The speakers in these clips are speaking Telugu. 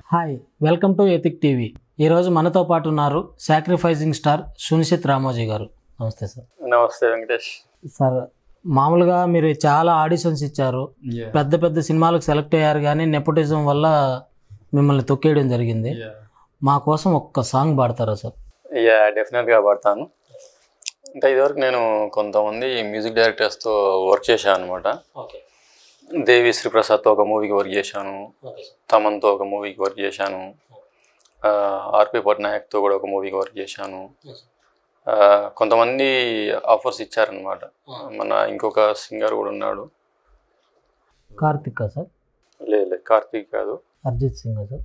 Hi welcome to Ethic TV. ఈరోజు మనతో పాటు ఉన్నారు సాక్రిఫైజింగ్ స్టార్ సునిశ్చిత్ రామోజీ గారు. నమస్తే సార్. నమస్తే వెంకటేష్. సార్, మామూలుగా మీరు చాలా ఆడిషన్స్ ఇచ్చారు, పెద్ద పెద్ద సినిమాలకు సెలెక్ట్ అయ్యారు, కానీ నెపోటిజం వల్ల మిమ్మల్ని తొక్కేయడం జరిగింది. మా కోసం ఒక్క సాంగ్ పాడతారా సార్? డెఫినెట్గా పాడతాను. అంటే ఇదివరకు నేను కొంతమంది మ్యూజిక్ డైరెక్టర్స్తో వర్క్ చేశాను అనమాట. దేవి శ్రీప్రసాద్తో ఒక మూవీకి వర్క్ చేశాను, తమన్తో ఒక మూవీకి వర్క్ చేశాను, ఆర్పి పట్నాయక్తో కూడా ఒక మూవీకి వర్క్ చేశాను. కొంతమంది ఆఫర్స్ ఇచ్చారనమాట. మన ఇంకొక సింగర్ కూడా ఉన్నాడు. కార్తిక్ సార్? లేదు, కార్తీక్ కాదు, అరిజిత్ సింగ్ సార్.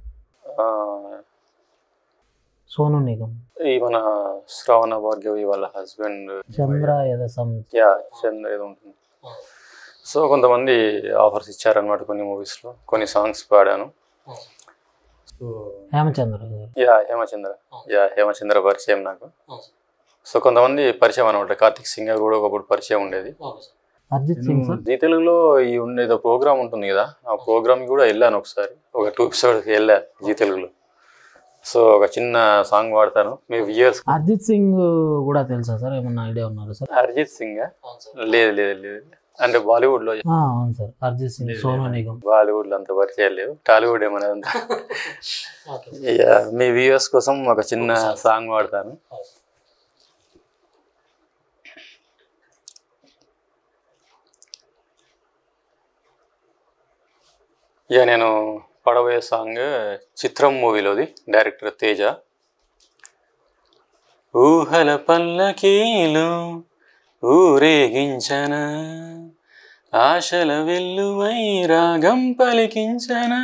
సోను నిగమ్. ఈ మన శ్రవణ భార్గవి వాళ్ళ హస్బెండ్ చంద్ర ఏదో చంద్ర ఏదో ఉంటుంది. సో కొంతమంది ఆఫర్స్ ఇచ్చారనమాట. కొన్ని మూవీస్లో కొన్ని సాంగ్స్ పాడాను. హేమచంద్ర. హేమచంద్ర పరిచయం నాకు. సో కొంతమంది పరిచయం అనమాట. కార్తిక్ సింగర్ కూడా ఒకప్పుడు పరిచయం ఉండేది. అరిజిత్ సింగ్ సార్. జీ తెలుగులో ఈ ఉండేదో ప్రోగ్రామ్ ఉంటుంది కదా, ఆ ప్రోగ్రామ్కి కూడా వెళ్ళాను ఒకసారి, ఒక 2 ఎపిసోడ్కి వెళ్ళా జీ తెలుగులో. సో ఒక చిన్న సాంగ్ పాడతాను మీ వ్యూయర్స్. అరిజిత్ సింగ్ కూడా తెలుసా సార్? ఏమన్నా ఐడియా ఉన్నారు సార్? అరిజిత్ సింగ్ లేదు లేదు లేదు, అంటే బాలీవుడ్ లో. అవును సార్, అరిజిత్ సింగ్, సోను నిగమ్. బాలీవుడ్ లో అంత పరిచయం లేవు, టాలీవుడ్ ఏమన్నా అంత. మీ వ్యూయర్స్ కోసం ఒక చిన్న సాంగ్ పాడతాను. నేను పాడబోయే సాంగ్ చిత్రం మూవీలోది, డైరెక్టర్ తేజ. ఊహల పల్లకీలు ఊరేగించన, ఆశల వెల్లువై రాగం పలికించన.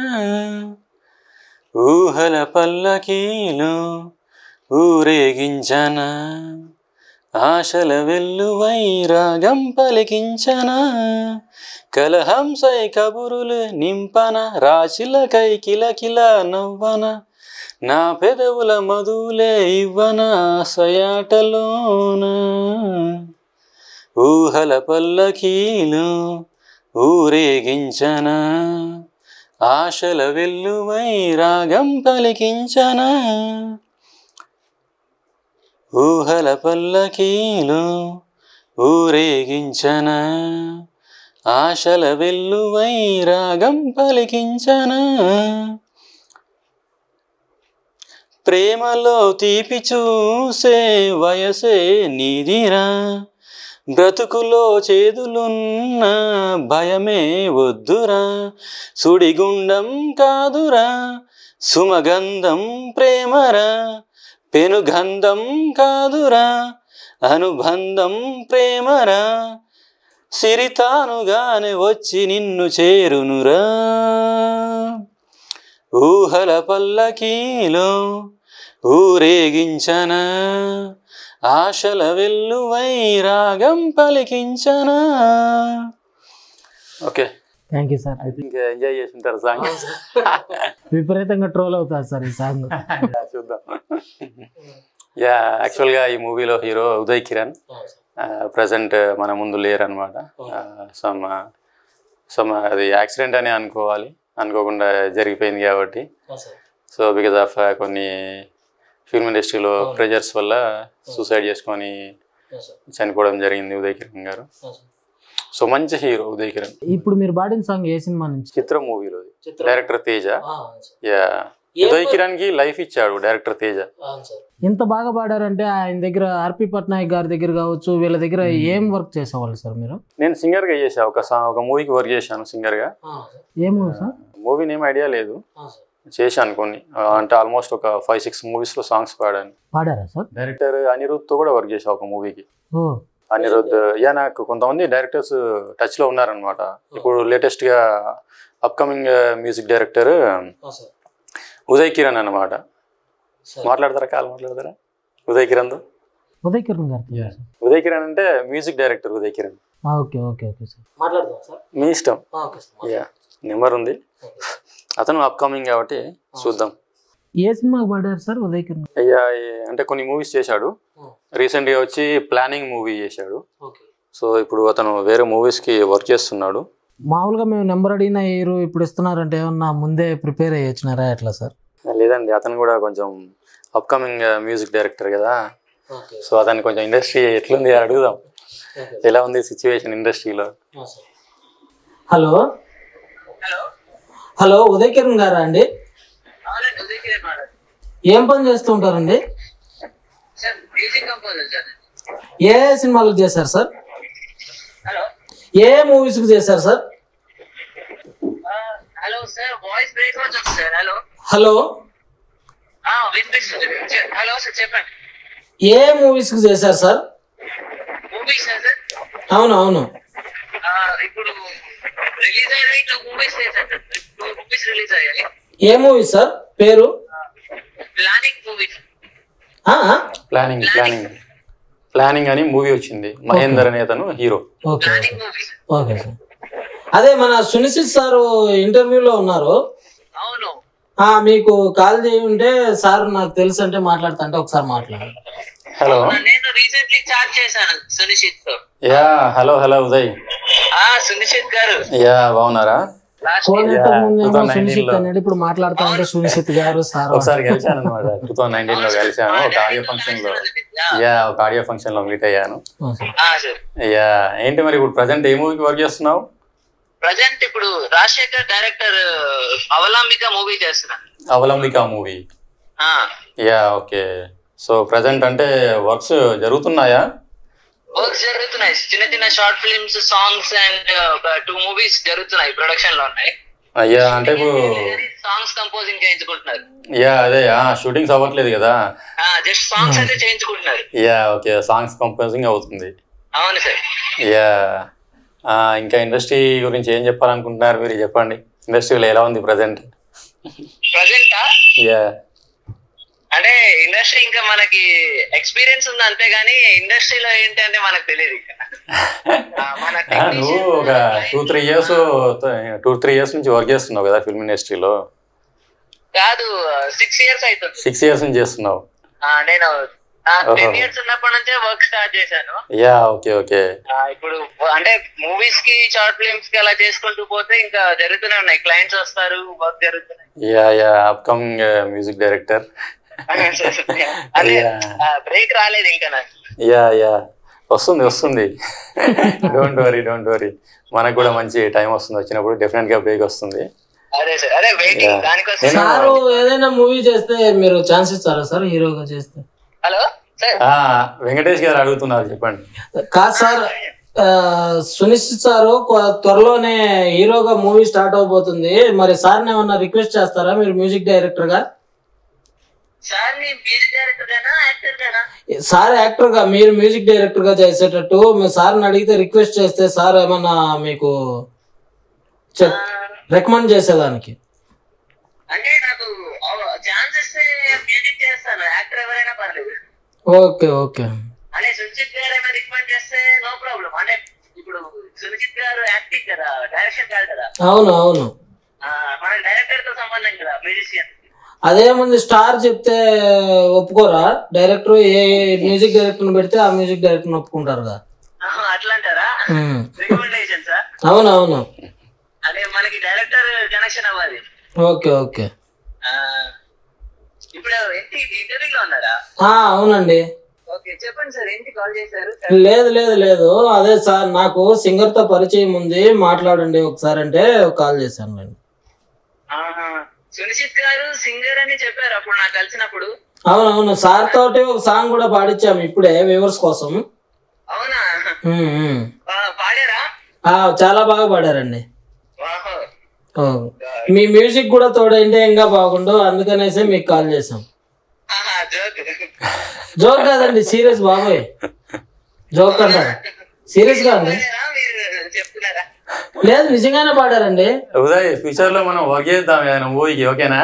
ఊహల పల్లకీలు ఊరేగించన, ఆశల వెల్లువై రాగం పలికించన. కలహంసై కబురులు నింపన, రాశిలకై కిలకిల నవ్వన. నా పెదవుల మధులే ఇవ్వన ఆశయాటలోన. ఊహల పల్లకీలు ఊరేగించన, ఆశల వెల్లువై రాగం పలికించన. ఊహల పల్లకీలు ఊరేగించన, ఆశల వెల్లువై రాగం పలికించన. ప్రేమలో తీపి చూసే వయసే నీదిరా, బ్రతుకులో చేదులున్న భయమే వద్దురా. సుడిగుండం కాదురా సుమగంధం ప్రేమరా, పెనుగంధం కాదురా అనుబంధం ప్రేమరా. సిరితానుగానే వచ్చి నిన్ను చేరునురా. ఊహల పల్లకీలో ఊరేగించన, ఆశల వెల్లువై రాగం పలికించన. Okay, thank you sir. I think enjoy చేసింటారు సాంగ్. విపరీతంగా ట్రోల్ అవుతారు సార్ ఈ సాంగ్. చూద్దాం. యాక్చువల్గా ఈ మూవీలో హీరో ఉదయ్ కిరణ్ ప్రజెంట్ మన ముందు లేరు అనమాట. సమ్ అది యాక్సిడెంట్ అని అనుకోవాలి, అనుకోకుండా జరిగిపోయింది కాబట్టి. సో బికాజ్ ఆఫ్ కొన్ని ఫిల్మ్ ఇండస్ట్రీలో ప్రెజర్స్ వల్ల సూసైడ్ చేసుకొని చనిపోవడం జరిగింది ఉదయ్ కిరణ్ గారు. సో మంచి హీరో ఉదయ్ కిరణ్. ఇప్పుడు మీరు పాడిన సాంగ్ ఏ సినిమా నుంచి? చిత్రం మూవీలో, డైరెక్టర్ తేజ. ఉదయ్ కిరణ్ కి లైఫ్ ఇచ్చాడు డైరెక్టర్ తేజ. ఇంత బాగా పాడారంటే ఆయన దగ్గర ఆర్పి పట్నాయక్ గారి దగ్గర కావచ్చు, వీళ్ళ దగ్గర ఏం వర్క్ చేసేవాళ్ళు సార్ మీరు? నేను సింగర్ గా చేసా, ఒక మూవీకి వర్క్ చేశాను సింగర్ గా. ఏ movie sir? Movie name idea లేదు, చేశాను కొన్ని. అంటే ఆల్మోస్ట్ ఒక 5-6 మూవీస్ లో సాంగ్స్ పాడాను. పాడారా సార్? డైరెక్టర్ అనిరుద్ తో కూడా వర్క్ చేసా ఒక మూవీకి. అనిరుద్ నాకు కొంతమంది డైరెక్టర్స్ టచ్ లో ఉన్నారనమాట. ఇప్పుడు లేటెస్ట్ గా upcoming music director Uday Kiran అన్నమాట. మాట్లాడతారా? మాట్లాడతారా ఉదయ్ కిరణ్ తో? ఉదయ్ కిరణ్ గారు? ఉదయ్ కిరణ్ అంటే music director Uday Kiran. Okay okay okay sir, మాట్లాడదాం సార్, మీ ఇష్టం. నెంబర్ ఉంది, అతను అప్కమింగ్ కాబట్టి చూద్దాం. ఏ సినిమాకి పాడారు సార్ ఉదయ్ కిరణ్? అంటే కొన్ని మూవీస్ చేశాడు. రీసెంట్గా వచ్చి ప్లానింగ్ మూవీ చేశాడు. సో ఇప్పుడు అతను వేరే మూవీస్కి వర్క్ చేస్తున్నాడు. మామూలుగా మేము నెంబర్ అడిగిన హీరో ఇప్పుడు ఇస్తున్నారంటే ఏమన్నా ముందే ప్రిపేర్ అయ్యి వచ్చినారా ఎట్లా సార్? లేదండి, అతను కూడా కొంచెం అప్కమింగ్ మ్యూజిక్ డైరెక్టర్ కదా, సో అతను కొంచెం ఇండస్ట్రీ ఎట్లుంది అడుగుదాం. ఎలా ఉంది సిచ్యువేషన్ ఇండస్ట్రీలో? హలో హలో, ఉదయ్ కిరణ్ గారా అండి? ఏం పని చేస్తుంటారండి? ఏ సినిమాలకు చేశారు సార్? ఏ మూవీస్ కు చేశారు sir? Hello sir, voice break అవుతుంది సార్. హలో హలో, వినిపిస్తుంది. హలో సార్ చెప్పండి. ఏ మూవీస్ కు చేశారు సార్? Movies sir? అవును అవును. ఇప్పుడు రిలీజ్ అయ్యాయి 2 మూవీస్ సార్. 2 మూవీస్ రిలీజ్ అయ్యాయి. ఏ మూవీ సార్ పేరు? Planning movie. ప్లానింగ్ అని మూవీ వచ్చింది. మహేందర్ అనే అతను హీరో. Okay okay sir. అదే మన సునిశ్చిత్ సార్ ఇంటర్వ్యూలో ఉన్నారు. అవును. మీకు కాల్ చేయంటే సార్ నాకు తెలుసు అంటే మాట్లాడతా అంటే ఒకసారి మాట్లాడు. హలో, నేను రీసెంట్లీ చాట్ చేశాను సునిశ్చిత్ తో. Yeah hello Uday. సునిశ్చిత్ గారు యా బాగున్నారా? ఫోన్ సునిశ్చిత్ అన్నాడు, ఇప్పుడు మాట్లాడుతా అంటే సునిశ్చిత్ గారు సార్. ఒకసారి కలిశాను అనమాట, 2019 లో కలిశాను ఒక ఆడియో ఫంక్షన్ లో. ఒక ఆడియో ఫంక్షన్ లో మీట్ అయ్యాను. యా ఏంటి మరి ఇప్పుడు ప్రజెంట్ ఏ మూవీకి వర్క్ చేస్తున్నావు? ప్రజెంట్ ఇప్పుడు రాజశేఖర్ డైరెక్టర్ అవలంబిక మూవీ చేస్తున్నా. Avalambika movie. Yeah okay. So present అంటే వర్క్స్ జరుగుతున్నాయా? వర్క్స్ జరుగుతున్నాయి, చిన్న చిన్న షార్ట్ ఫిల్మ్స్, సాంగ్స్ అండ్ ఒక 2 మూవీస్ జరుగుతున్నాయి, ప్రొడక్షన్ లో ఉన్నాయి. అయ్యా అంటే ఇప్పుడు సాంగ్స్ కంపోజింగ్ చేయించుకుంటున్నారు. యా అదే షూటింగ్స్ అవ్వట్లేదు కదా, జస్ట్ సాంగ్స్ అయితే చేయించుకుంటున్నారు. యా ఓకే, సాంగ్స్ కంపోజింగ్ అవుతుంది. అవును సార్. యా ఇంకా ఇండస్ట్రీ గురించి ఏం చెప్పాలనుకుంటున్నారు మీరు? చెప్పండి, ఇండస్ట్రీలో ఎలా ఉంది ప్రజెంట్? యా అంటే ఇండస్ట్రీ ఇంకా మనకి ఎక్స్పీరియన్స్ ఉంది అంతేగాని ఇండస్ట్రీలో ఏంటి అంటే మనకు తెలియదు. నువ్వు ఒక 2-3 ఇయర్స్ నుంచి వర్క్ చేస్తున్నావు కదా ఫిల్మ్ ఇండస్ట్రీలో? కాదు, 6 ఇయర్స్ అవుతుంది. 6 ఇయర్స్ నుంచి చేస్తున్నావు? నేను 10 ఇయర్స్ ఉన్నప్పటి నుంచే వర్క్ స్టార్ట్ చేశాను. Yeah okay okay. ఇప్పుడు అంటే మూవీస్ కి, షార్ట్ ఫిల్మ్స్ కి అలా చేసుకుంటూ పోతే ఇంకా జరుగుతూనే ఉన్నాయి, క్లయింట్స్ వస్తారు, వర్క్ జరుగుతున్నాయి. Yeah upcoming music director. Break రాలేదు ఇంకా నాకు. యా వస్తుంది. డోంట్ వరీ, మనకు కూడా మంచి టైం వస్తుంది, వచ్చినప్పుడు డెఫినెట్ గా బ్రేక్ వస్తుంది. అదే వెయిటింగ్ దానికోసం. సార్ ఏదైనా మూవీ చేస్తే మీరు ఛాన్స్ ఇస్తారా సార్ హీరోగా చేస్తే? హలో సార్, వెంకటేష్ గారు అడుగుతున్నారు, చెప్పండి. కాదు సార్, సునిశ్చిత్ సారు త్వరలోనే హీరోగా మూవీ స్టార్ట్ అవబోతుంది, మరి సార్ని ఏమన్నా రిక్వెస్ట్ చేస్తారా మీరు మ్యూజిక్ డైరెక్టర్ గా? సార్ యాక్టర్ గా, మీరు మ్యూజిక్ డైరెక్టర్ గా చేసేటట్టు మీ సార్ని అడిగితే రిక్వెస్ట్ చేస్తే సార్ ఏమన్నా మీకు రికమెండ్ చేసేదానికి? అంటే నాకు ఛాన్స్ ఇస్తే మ్యూజిక్ చేస్తాను, యాక్టర్ ఎవరైనా పర్లేదు. ఓకే. అంటే సునిశ్చిత్ గారు ఏమైనా రికమెండ్ చేస్తే నో ప్రాబ్లం. అంటే ఇప్పుడు సునిశ్చిత్ గారు యాక్టింగ్ కదా, డైరెక్షన్ కాదు కదా. అవును. మన డైరెక్టర్ తో సంబంధం కదా, మ్యూజిషియన్. అదేముంది, స్టార్ చెప్తే ఒప్పుకోరా? డైరెక్టర్ ఏ మ్యూజిక్ డైరెక్టర్ పెడితే ఆ మ్యూజిక్ డైరెక్టర్ ఒప్పుకుంటారు కదా. అట్లా అంటారా? Recommendation sir. అవును. అదే మనకి డైరెక్టర్ కనెక్షన్ అవ్వాలి. ఓకే. ఇప్పుడు ఇంటర్వ్యూలో ఉన్నారా? అవునండి. ఓకే చెప్పండి సార్, ఏంటి కాల్ చేశారు? లేదు, అదే సార్ నాకు సింగర్ తో పరిచయం ఉంది, మాట్లాడండి ఒకసారి అంటే కాల్ చేశాను నేను. సునిశ్చిత్ గారు సింగర్ అని చెప్పారు అప్పుడు నాకు కలిసినప్పుడు. అవును, సార్ తోటి ఒక సాంగ్ కూడా పాడించాము ఇప్పుడే వ్యూవర్స్ కోసం. అవునా? పాడారా? చాలా బాగా పాడారండి. మీ మ్యూజిక్ కూడా తోడంటే ఇంకా బాగుండు, అందుకనేసి మీకు కాల్ చేసాం. జోక్ కాదండి, సీరియస్ బాబోయ్. జోక్ అంటారా? సీరియస్ గా అండి? లేదు, నిజంగానే పాడారండి. ఉదయ్, ఫ్యూచర్ లో మనం వర్క్ చేద్దాం ఏదైనా మూవీకి, ఓకేనా?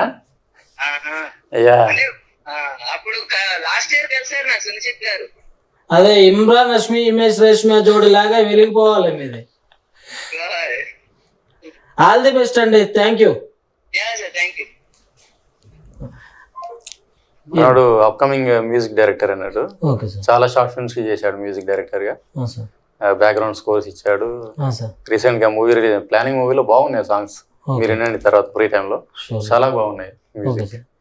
అప్పుడు లాస్ట్ ఇయర్ కలిసారు నాకు సునిశ్చిత్ గారు. అదే ఇమ్రాన్ హష్మి, ఇమేష్ రేష్మియా జోడి లాగా వెలిగిపోవాలి మీది. ఆల్ ది బెస్ట్ అండి. Thank you. వాడు అప్కమింగ్ మ్యూజిక్ డైరెక్టర్ అన్నాడు. చాలా షార్ట్ ఫిల్మ్స్ కి చేశాడు మ్యూజిక్ డైరెక్టర్ గా. బ్యాక్గ్రౌండ్ స్కోర్స్ ఇచ్చాడు. రీసెంట్ గా మూవీ ప్లానింగ్ మూవీలో బాగున్నాయి సాంగ్స్, మీరు వినండి తర్వాత ఫ్రీ టైంలో, చాలా బాగున్నాయి మ్యూజిక్.